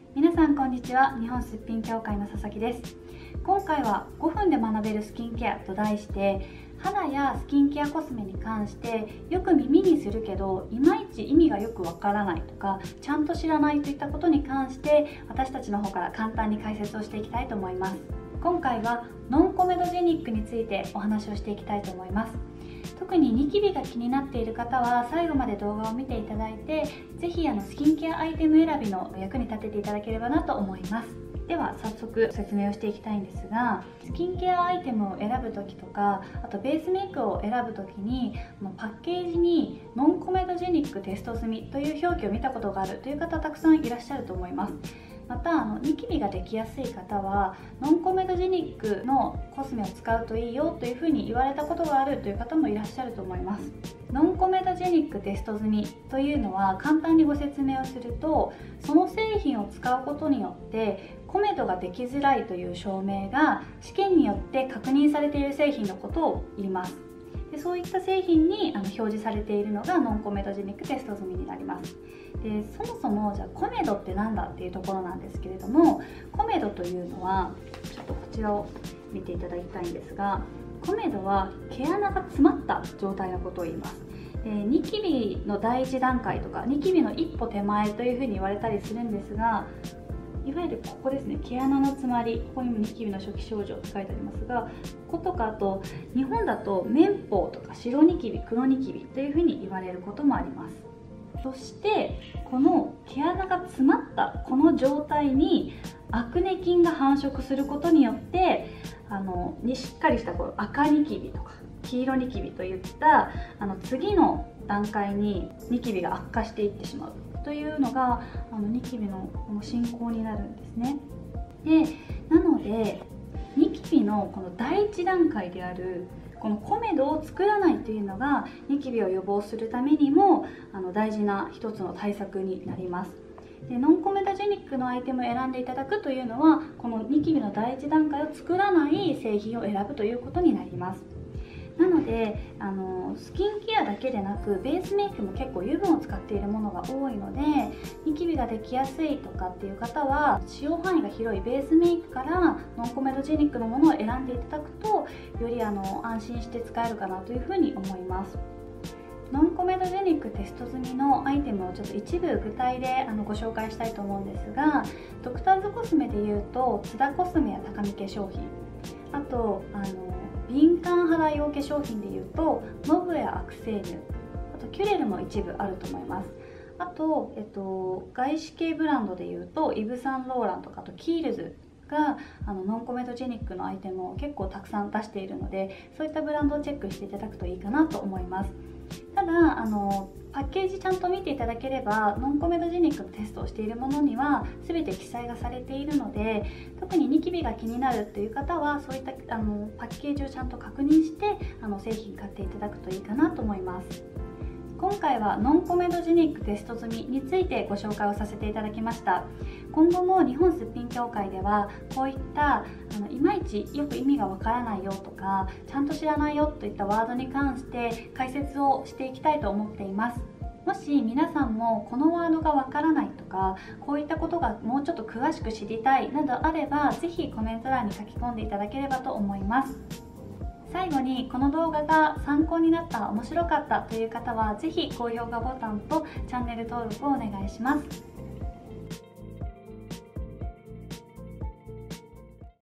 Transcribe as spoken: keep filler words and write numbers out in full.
皆さんこんにちは。日本すっぴん協会の佐々木です。今回はごふんで学べるスキンケアと題して、肌やスキンケアコスメに関してよく耳にするけどいまいち意味がよくわからないとか、ちゃんと知らないといったことに関して私たちの方から簡単に解説をしていきたいと思います。今回はノンコメドジェニックについてお話をしていきたいと思います。特にニキビが気になっている方は最後まで動画を見ていただいて、ぜひあのスキンケアアイテム選びの役に立てていただければなと思います。では早速説明をしていきたいんですが、スキンケアアイテムを選ぶ時とか、あとベースメイクを選ぶ時にパッケージにノンコメドジェニックテスト済みという表記を見たことがあるという方たくさんいらっしゃると思います。またあのニキビができやすい方はノンコメドジェニックのコスメを使うといいよというふうに言われたことがあるという方もいらっしゃると思います。ノンコメドジェニックテスト済みというのは、簡単にご説明をすると、その製品を使うことによってコメドができづらいという証明が試験によって確認されている製品のことを言います。でそういった製品にあの表示されているのがノンコメドジェニックテスト済みになります。でそもそもじゃあコメドって何だっていうところなんですけれども、コメドというのはちょっとこちらを見ていただきたいんですが、コメドは毛穴が詰まった状態のことを言います。でニキビの第一段階とかニキビの一歩手前というふうに言われたりするんですが、いわゆるここですね、毛穴の詰まり、ここにもニキビの初期症状って書いてありますが、こことか、あと日本だと綿棒とか白ニキビ、黒ニキビというふうに言われることもあります。そしてこの毛穴が詰まったこの状態にアクネ菌が繁殖することによって、あのにしっかりしたこの赤ニキビとか黄色ニキビといったあの次の段階にニキビが悪化していってしまうというのがあのニキビのこの進行になるんですね。でなのでニキビのこの第一段階であるこのコメドを作らないというのがニキビを予防するためにもあの大事な一つの対策になります。でノンコメドジェニックのアイテムを選んでいただくというのは、このニキビの第一段階を作らない製品を選ぶということになります。なのであのスキンケアだけでなくベースメイクも結構油分を使っているものが多いので、ニキビができやすいとかっていう方は使用範囲が広いベースメイクからノンコメドジェニックのものを選んでいただくと、よりあの安心して使えるかなというふうに思います。ノンコメドジェニックテスト済みのアイテムをちょっと一部具体であのご紹介したいと思うんですが、ドクターズコスメでいうと津田コスメや高見化粧品、あとあの敏感肌用化粧品でいうとノブやアクセーニュ、あとキュレルも一部あると思います。あと、えっと、外資系ブランドでいうとイヴ・サンローランとか、あとキールズがあのノンコメドジェニックのアイテムを結構たくさん出しているので、そういったブランドをチェックしていただくといいかなと思います。ただあのパッケージちゃんと見ていただければ、ノンコメドジェニックのテストをしているものには全て記載がされているので、特にニキビが気になるっていう方はそういったあのパッケージをちゃんと確認してあの製品買っていただくといいかなと思います。今回はノンコメドジェニックテスト済みについてご紹介をさせていただきました。今後も日本すっぴん協会ではこういったあのいまいちよく意味がわからないよとか、ちゃんと知らないよといったワードに関して解説をしていきたいと思っています。もし皆さんもこのワードがわからないとか、こういったことがもうちょっと詳しく知りたいなどあれば、ぜひコメント欄に書き込んでいただければと思います。最後にこの動画が参考になった、面白かったという方はぜひ高評価ボタンとチャンネル登録をお願いします。